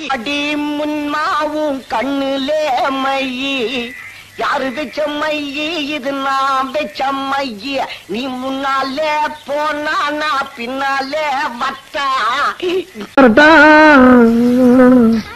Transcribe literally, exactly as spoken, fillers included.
அடி முன்மாவும் கண்ணுலே மையி யாரு வச்ச மையி இது நான் வச்ச மையி நீ முன்னாலே போனா நான் பின்னாலே வட்டா